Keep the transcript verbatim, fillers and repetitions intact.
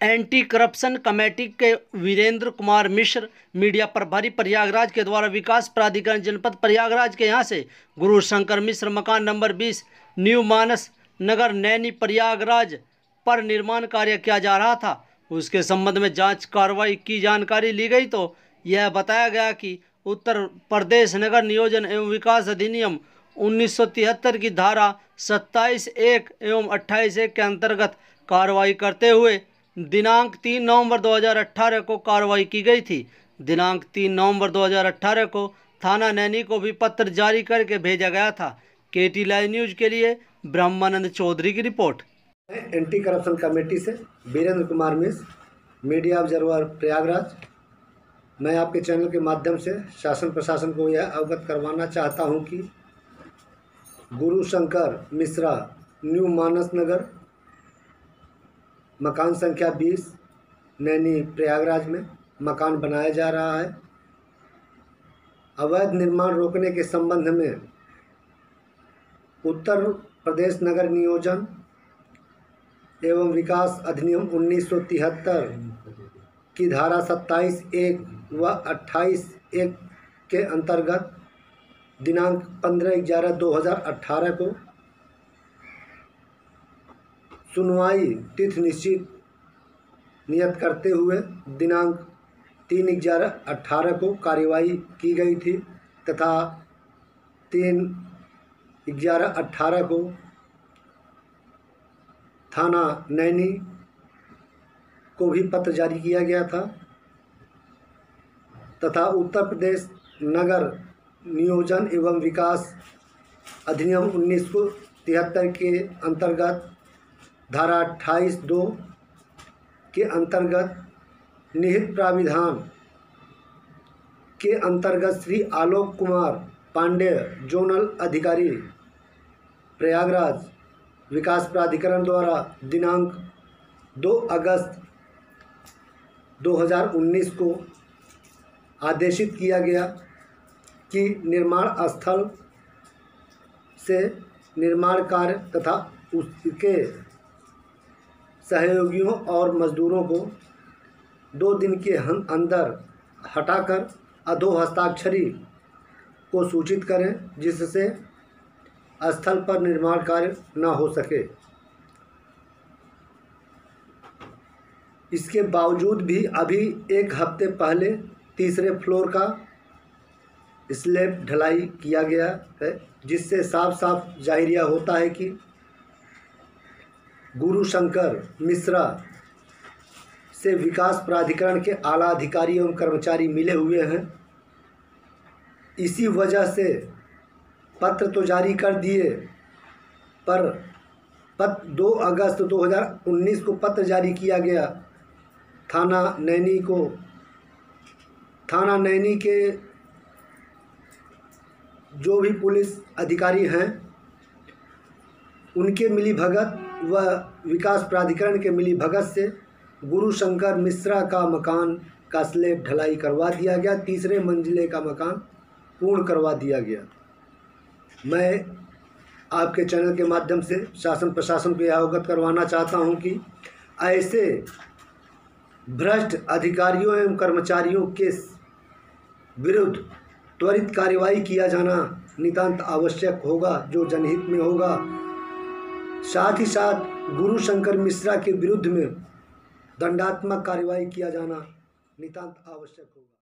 Anti corruption committee के Virendra Kumar Mishra media प्रभारी प्रयागराज के द्वारा विकास प्राधिकरण जनपद प्रयागराज के यहाँ से गुरु शंकर मिश्र मकान नंबर बीस न्यू मानस नगर नैनी प्रयागराज पर निर्माण कार्य किया जा रहा था। उसके संबंध में जांच कार्रवाई की जानकारी ली गई तो यह बताया गया कि उत्तर प्रदेश नगर नियोजन एवं विकास अधिनियम उन्नीस सौ तिहत्तर की धारा सत्ताईस एक एवं अट्ठाईस एक के अंतर्गत कार्रवाई करते हुए दिनांक तीन नवंबर दो हज़ार अठारह को कार्रवाई की गई थी। दिनांक तीन नवंबर दो हज़ार अठारह को थाना नैनी को भी पत्र जारी करके भेजा गया था। केटी लाइव न्यूज के लिए ब्रह्मानंद चौधरी की रिपोर्ट। एंटी करप्शन कमेटी से वीरेंद्र कुमार मिश्र, मीडिया ऑब्जर्वर प्रयागराज। मैं आपके चैनल के माध्यम से शासन प्रशासन को यह अवगत करवाना चाहता हूं कि गुरु शंकर मिश्रा न्यू मानस नगर मकान संख्या बीस नैनी प्रयागराज में मकान बनाया जा रहा है। अवैध निर्माण रोकने के संबंध में उत्तर प्रदेश नगर नियोजन एवं विकास अधिनियम उन्नीस सौ तिहत्तर की धारा सत्ताईस एक व अट्ठाईस एक के अंतर्गत दिनांक पंद्रह ग्यारह दो हज़ार अठारह को सुनवाई तिथि निश्चित नियत करते हुए दिनांक तीन ग्यारह अठारह को कार्यवाही की गई थी तथा तीन ग्यारह अठारह को थाना नैनी को भी पत्र जारी किया गया था तथा उत्तर प्रदेश नगर नियोजन एवं विकास अधिनियम उन्नीस सौ तिहत्तर के अंतर्गत धारा अट्ठाईस दो के अंतर्गत निहित प्राविधान के अंतर्गत श्री आलोक कुमार पांडेय जोनल अधिकारी प्रयागराज विकास प्राधिकरण द्वारा दिनांक दो अगस्त दो हज़ार उन्नीस को आदेशित किया गया कि निर्माण स्थल से निर्माण कार्य तथा उसके सहयोगियों और मजदूरों को दो दिन के अंदर हटाकर अधो हस्ताक्षरी को सूचित करें जिससे स्थल पर निर्माण कार्य न हो सके। इसके बावजूद भी अभी एक हफ्ते पहले तीसरे फ्लोर का स्लैब ढलाई किया गया है जिससे साफ साफ जाहिरिया होता है कि गुरु शंकर मिश्रा से विकास प्राधिकरण के आला अधिकारी एवं कर्मचारी मिले हुए हैं। इसी वजह से पत्र तो जारी कर दिए पर पत्र दो अगस्त दो हज़ार उन्नीस को पत्र जारी किया गया थाना नैनी को। थाना नैनी के जो भी पुलिस अधिकारी हैं उनके मिली भगत व विकास प्राधिकरण के मिली भगत से गुरु शंकर मिश्रा का मकान का स्लैब ढलाई करवा दिया गया। तीसरे मंजिले का मकान पूर्ण करवा दिया गया। मैं आपके चैनल के माध्यम से शासन प्रशासन को यह अवगत करवाना चाहता हूं कि ऐसे भ्रष्ट अधिकारियों एवं कर्मचारियों के विरुद्ध त्वरित कार्रवाई किया जाना नितांत आवश्यक होगा जो जनहित में होगा। साथ ही साथ गुरु शंकर मिश्रा के विरुद्ध में दंडात्मक कार्रवाई किया जाना नितांत आवश्यक होगा।